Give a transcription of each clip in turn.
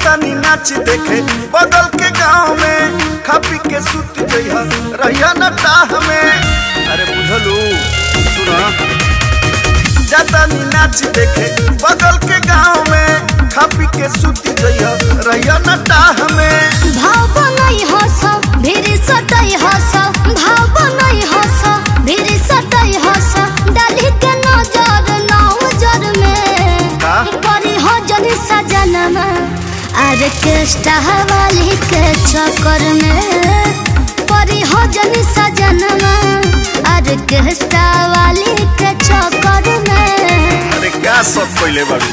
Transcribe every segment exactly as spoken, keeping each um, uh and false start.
जातानी नाच देखे बगल के गांव में, खा पी के सुत जइहा रहिया न टाह में। अरे बुझलू सुना, जातानी नाच देखे बगल के गांव में, खा पी के सुत जइहा रहिया न टाह में। भाव बनई हस भिरी सटई हस, भाव बनई हस भिरी सटई हस, डाली के नजर नौजर में परी हो जनी सजनमा। आर्केस्ट्रा वाली के चक्कर में परी हो जनी सजनमा, आर्केस्ट्रा वाली के चक्कर में। अरे क्या सब पहले बाबू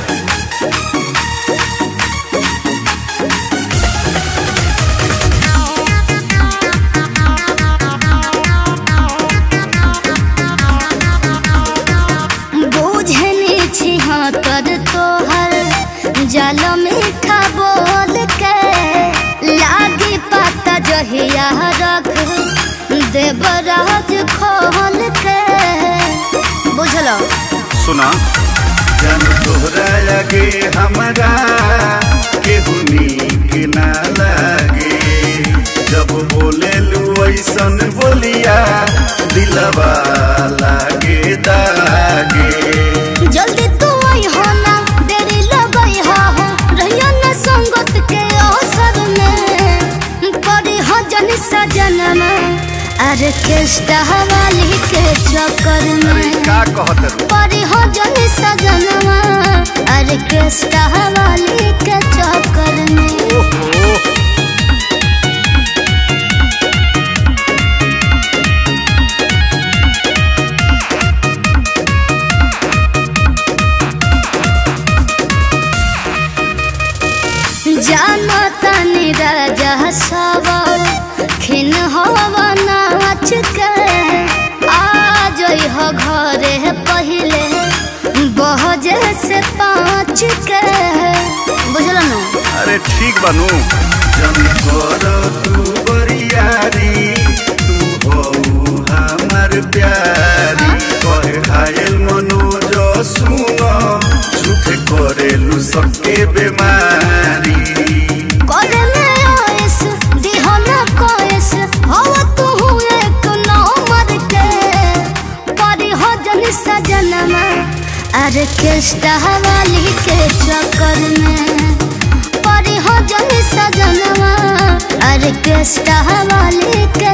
कर तोहर जल मीठा बोल के, लागी पाता जहिया रख देवराज खोल के। बुझलो सुना, जन तोहरा लगे हमरा केहू नीक ना लगे, जब बोले लू ऐसन बोलिया दिलवा लागे दागे। जल्दी तू आई हो ना देरी लगई हो, रहिया न संगत के अवसर में पड़ी हो जनी सजनमा। आर्केस्ट्रा वाली के चक्कर में का कहत पड़ी हो जनी सजनमा, आर्केस्ट्रा वाली के चक्कर में। जाना तानी राजा सवा खिन हवा नाच के, आ जई हो घरे पहले बहजे से पाँच के। बुझल न? अरे ठीक बनू, जन करो तू बरियारी, तू हो हमार प्यारी। कहे घायल मनोज सुनो, झूठ करेलू सबके बेमारी। करे में ओएस दिहो न कोएस, हो तू एक नंबर के परी हो जनी सजनमा। आर्केस्ट्रा वाली के चक्कर में परी हो जनी सजनमा, आर्केस्ट्रा वाली के